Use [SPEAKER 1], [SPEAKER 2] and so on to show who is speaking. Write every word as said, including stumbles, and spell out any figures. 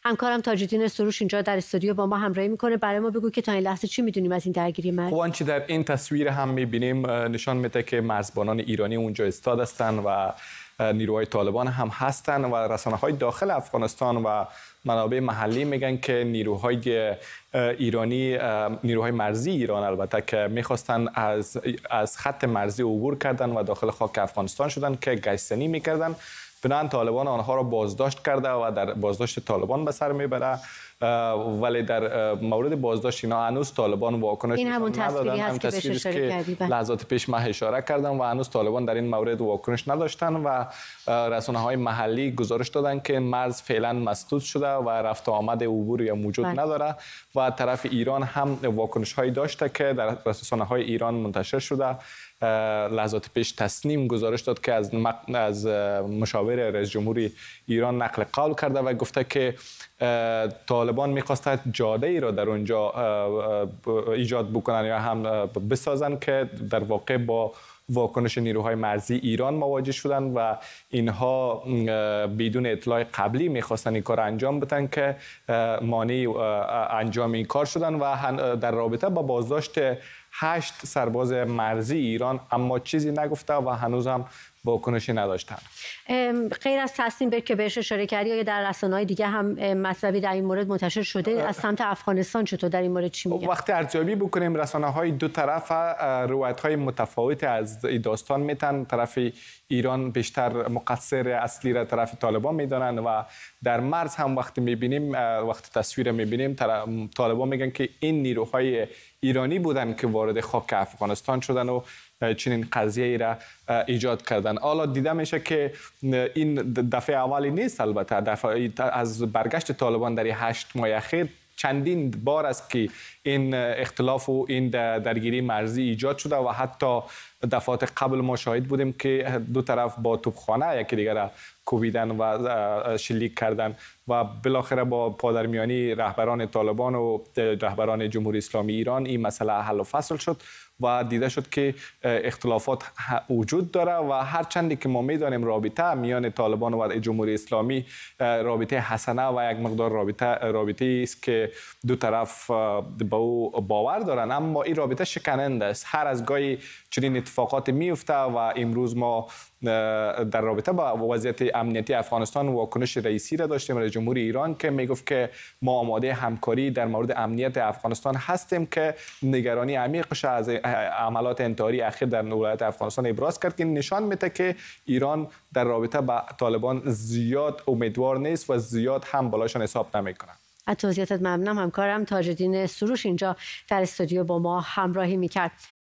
[SPEAKER 1] همکارم تاج‌الدین سروش اینجا در استودیو با ما همراهی میکنه. برای ما بگو که تا این لحظه چی میدونیم از این درگیری مرز؟
[SPEAKER 2] خب آنچه در این تصویر هم میبینیم نشان میده که مرزبانان ایرانی اونجا ایستاده هستند و نیروهای طالبان هم هستند و رسانه‌های داخل افغانستان و منابع محلی میگن که نیروهای ایرانی، نیروهای مرزی ایران البته، که میخواستن از از خط مرزی عبور کردن و داخل خاک افغانستان شدن که گشتنی میکردن. بنابراین طالبان آنها را بازداشت کرده و در بازداشت طالبان به سر میبره، ولی در مورد بازداشت اینا هنوز طالبان واکنش
[SPEAKER 1] این همون تصویری هست که بهش اشاره کردی.
[SPEAKER 2] لحظات پیش من اشاره کردم و هنوز طالبان در این مورد واکنش نداشتن و رسانه‌های محلی گزارش دادن که مرز فعلا مسدود شده و رفت و آمد عبوری موجود بله. نداره و طرف ایران هم واکنش هایی داشته که در رسانه‌های ایران منتشر شده. لحظات پیش تسنیم گزارش داد که از از مشاور رئیس جمهوری ایران نقل قول کرده و گفته که طالبان می‌خواستند جاده ای را در اونجا ایجاد بکنن یا هم بسازن که در واقع با واکنش نیروهای مرزی ایران مواجه شدن و اینها بدون اطلاع قبلی میخواستن این کار انجام بدن که مانع انجام این کار شدن و در رابطه با بازداشت هشت سرباز مرزی ایران اما چیزی نگفته و هنوز هم واکنشی نداشتن.
[SPEAKER 1] غیر از تصمیم بر که بهش اشاره کردی، یا در رسانه‌های دیگه هم مطلبی در این مورد منتشر شده از سمت افغانستان؟ چطور در این مورد چی میگن؟
[SPEAKER 2] وقتی ارزیابی بکنیم رسانه‌های دو طرف روایت‌های متفاوت از داستان میتن. طرف ایران بیشتر مقصر اصلی را طرف طالبان میدانند و در مرز هم وقتی میبینیم، وقتی تصویر میبینیم، طالبان میگن که این نیروهای ایرانی بودن که وارد خاک افغانستان شدن و چنین قضیه ای را ایجاد کردن. حالا دیده میشه که این دفعه اولی نیست. البته دفعه از برگشت طالبان در هشت ماه اخیر چندین بار است که این اختلاف و این درگیری مرزی ایجاد شده و حتی دفعات قبل ما شاهد بودیم که دو طرف با توپخانه یکی دیگر را کوبیدن و شلیک کردن و بالاخره با پادرمیانی رهبران طالبان و رهبران جمهوری اسلامی ایران این مسئله حل و فصل شد و دیده شد که اختلافات وجود داره و هر چندی که ما میدانیم رابطه میان طالبان و جمهوری اسلامی رابطه حسنه و یک مقدار رابطه رابطه است که دو طرف با او باور دارن، اما این رابطه شکننده است. هر از گاهی چنین اتفاقات میفته و امروز ما در رابطه با وضعیت امنیتی افغانستان واکنش رئیسی را داشتیم، رئیس جمهوری ایران، که میگفت که ما آماده همکاری در مورد امنیت افغانستان هستیم، که نگرانی عمیقش از عملات انتحاری اخیر در ولایت افغانستان ابراز کرد که نشان میده که ایران در رابطه با طالبان زیاد امیدوار نیست و زیاد هم بالاشان حساب نمیکنه.
[SPEAKER 1] از توضیحاتت ممنونم. همکارم تاج‌الدین سروش اینجا در استودیو با ما همراهی میکرد.